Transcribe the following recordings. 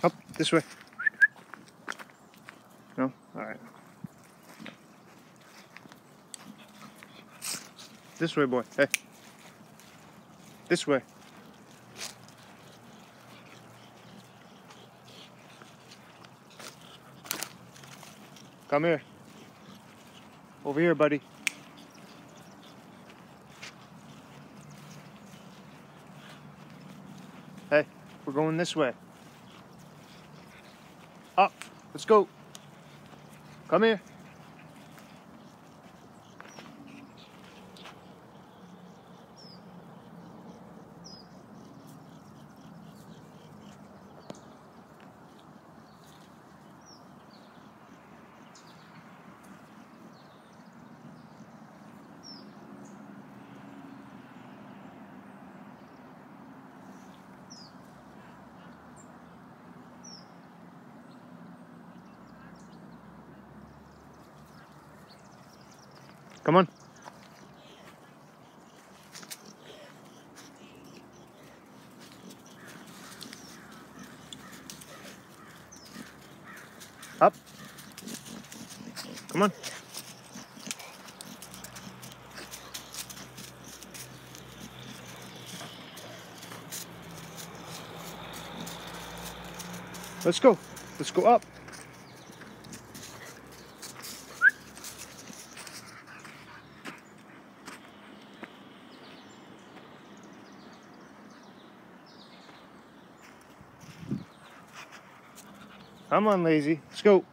Up, this way. No? Alright. This way, boy. Hey. This way. Come here. Over here, buddy. Hey, we're going this way. Up. Let's go. Come here. Come on. Up. Come on. Let's go. Let's go up. Come on, lazy. Let's go.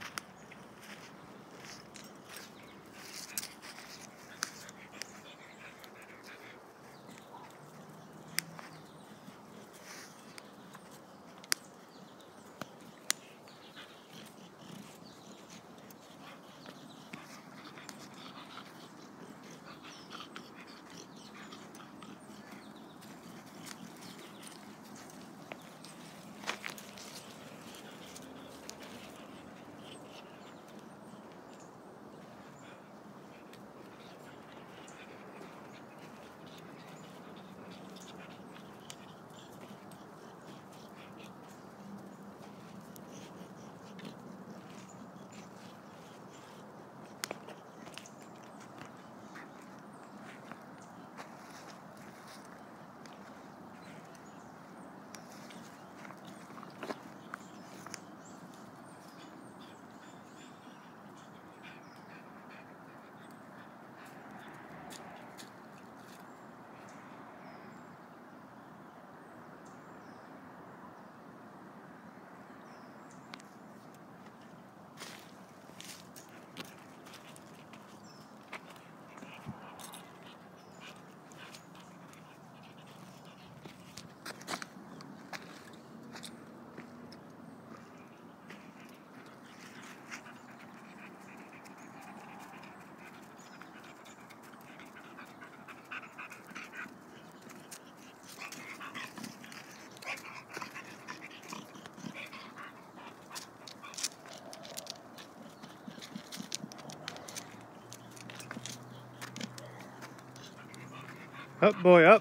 Up, boy, up.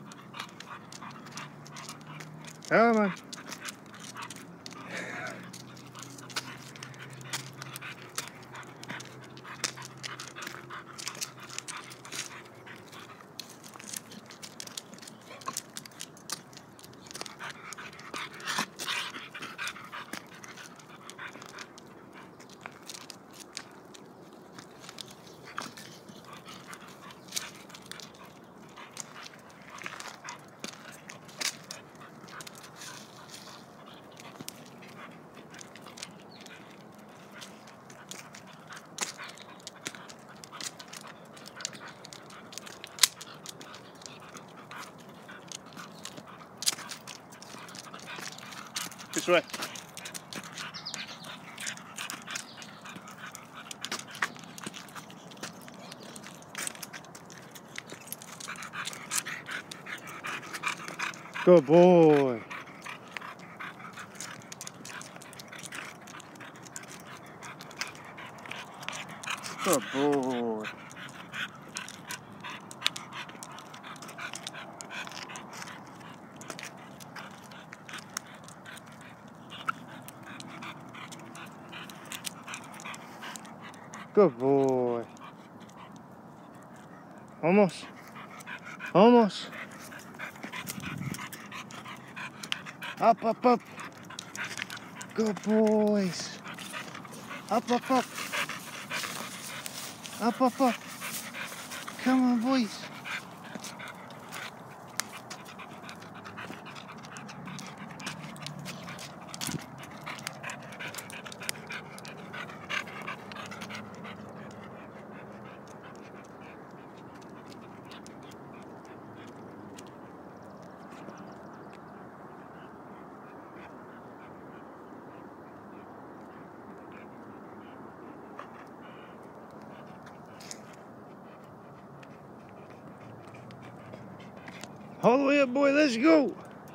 Come on. This way. Good boy. Good boy. Good boy. Almost. Almost. Up, up, up. Good boys. Up, up, up. Up, up, up. Come on, boys. All the way up, boy. Let's go.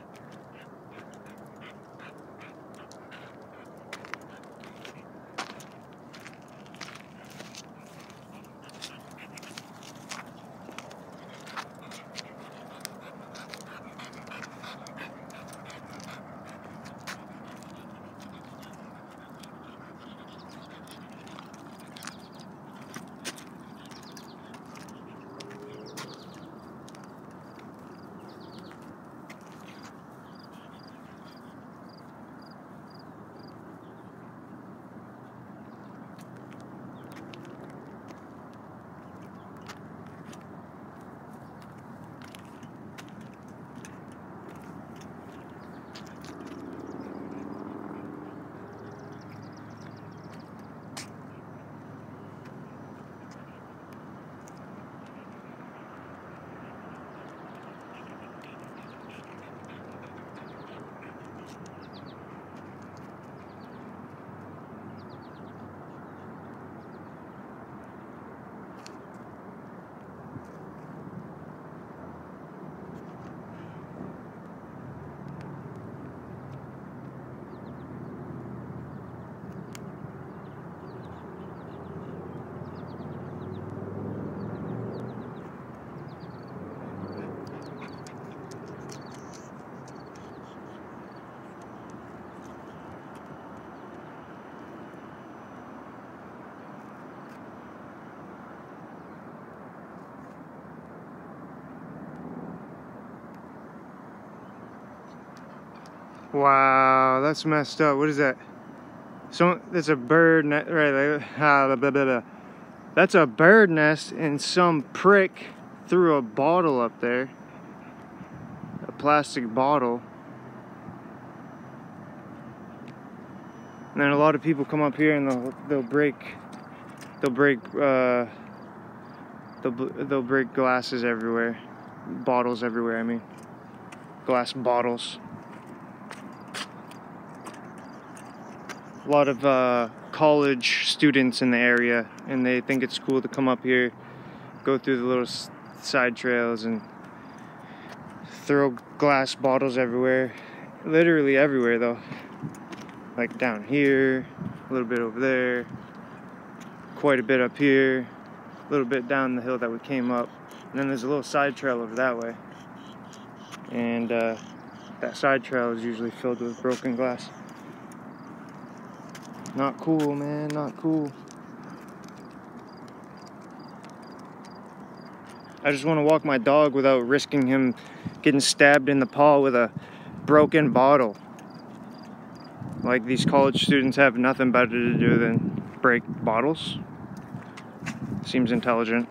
Wow, that's messed up. What is that? That's a bird nest, right? Blah, blah, blah, blah. That's a bird nest, and some prick threw a bottle up there, a plastic bottle. And then a lot of people come up here and they'll break glasses everywhere, bottles everywhere. I mean, glass bottles. A lot of college students in the area, and they think it's cool to come up here, go through the little side trails and throw glass bottles everywhere. Literally everywhere though. Like down here, a little bit over there, quite a bit up here, a little bit down the hill that we came up, and then there's a little side trail over that way. And that side trail is usually filled with broken glass. Not cool, man, not cool. I just want to walk my dog without risking him getting stabbed in the paw with a broken bottle. Like, these college students have nothing better to do than break bottles. Seems intelligent.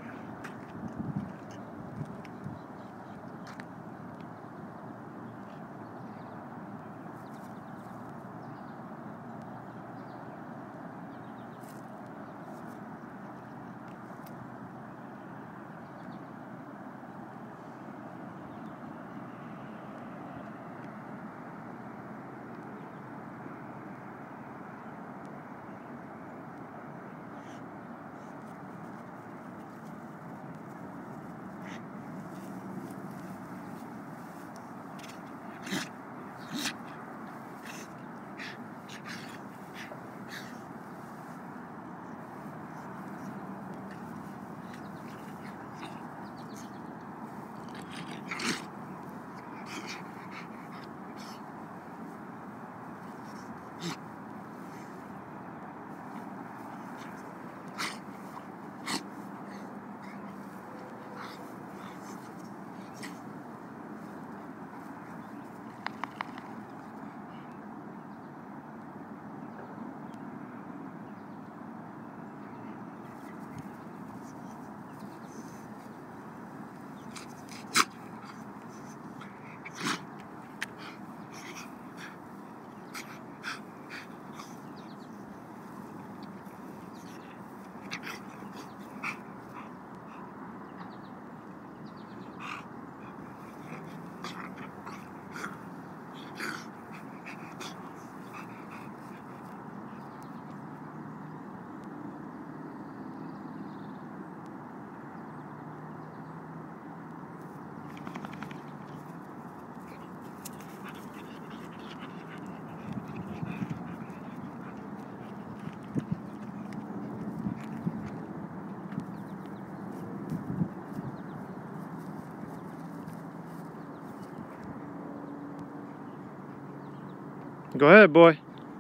Go ahead, boy.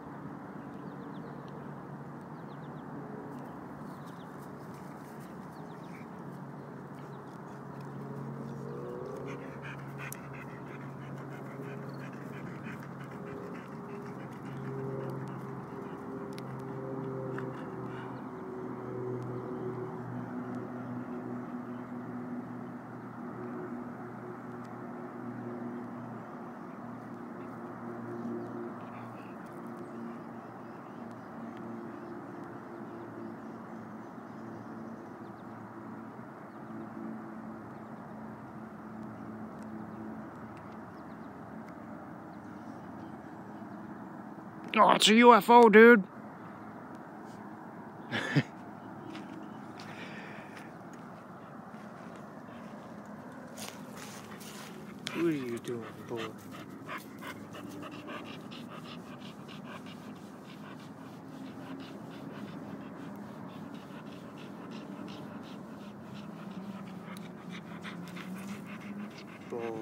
Oh, it's a UFO, dude. What are you doing, boy? Boy.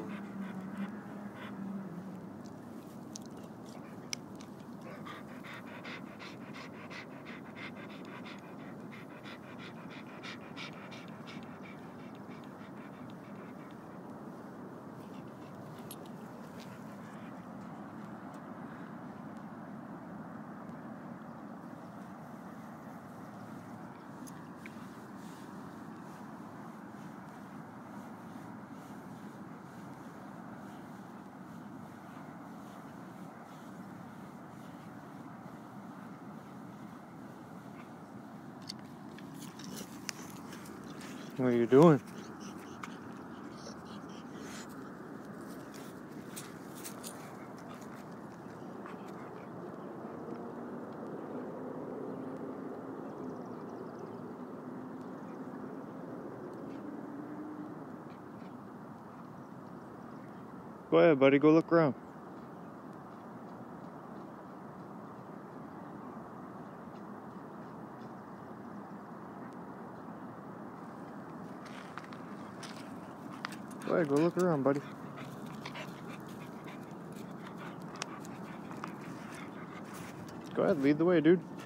What are you doing? Go ahead, buddy. Go look around. Go ahead, go look around, buddy. Go ahead, lead the way, dude.